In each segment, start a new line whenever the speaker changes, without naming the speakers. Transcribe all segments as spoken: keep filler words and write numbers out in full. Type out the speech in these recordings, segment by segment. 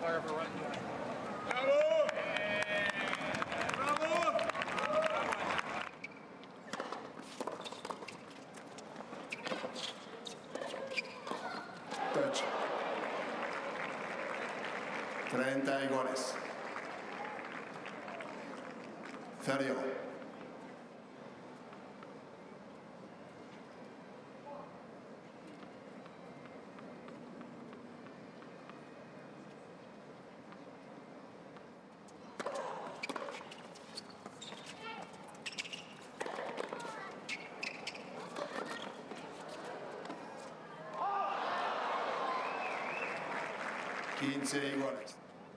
Fire for running.
Bravo! Bravo!
Touch. treinta iguales. Ferio. quince iguales.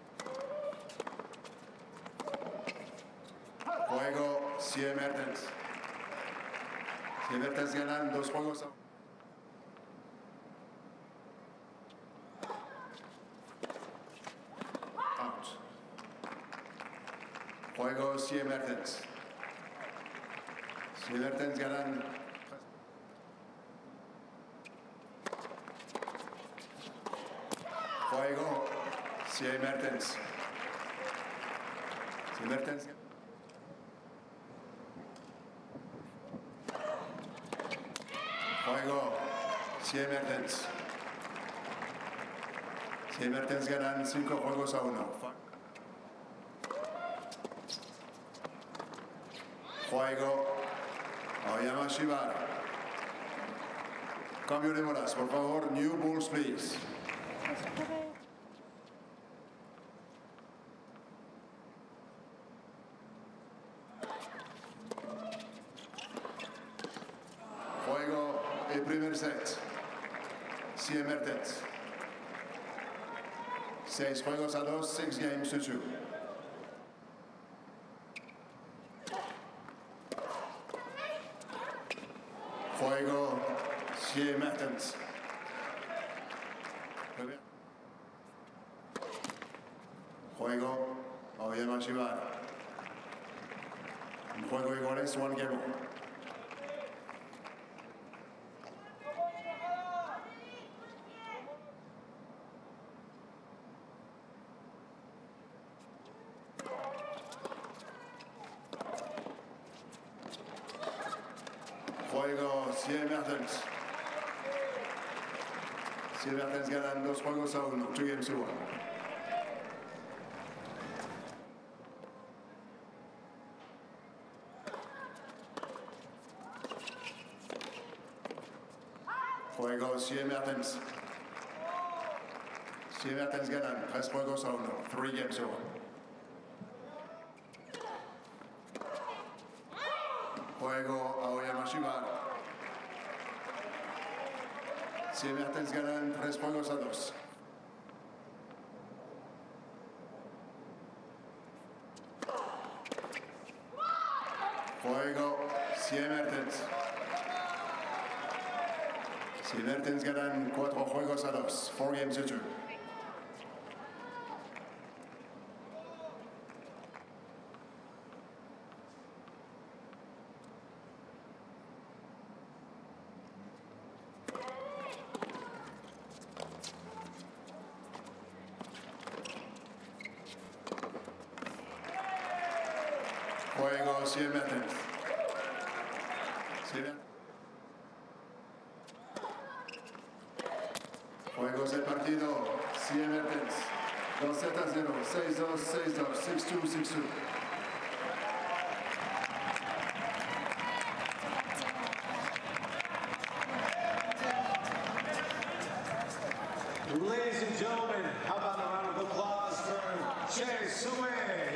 Juego, cien Mertens. cien Mertens ganan dos juegos a... Out. Juego, cien Mertens. cien Mertens ganan... Juego, cien Mertens. cien Mertens. Juego, cien Mertens. cien Mertens ganan cinco juegos a uno. Juego, Aoyama Shibara. Cambio de bolas, por favor, new balls, please. Juego, el primer set. cien Mertens. Seis juegos a dos, six games to two. Juego, cien Mertens. Juego, Aoyama Shibara. Un juego iguales, one game. Juego, cien Mertens. cien Mertens ganan dos juegos a uno, two games to one. Juego, cien Mertens. cien Mertens ganan tres juegos a uno, three games to one. Juego, Aoyama Shibara. cien Mertens ganan tres juegos a dos. Juego, cien Mertens. cien Mertens ganan cuatro juegos a dos, four games to two. Juego, cien Mertens. cien. Juegos del partido, cien Mertens. dos sets a cero, seis dos, seis dos, six two, six two.
Ladies and gentlemen, how about a round of applause for Che Sue?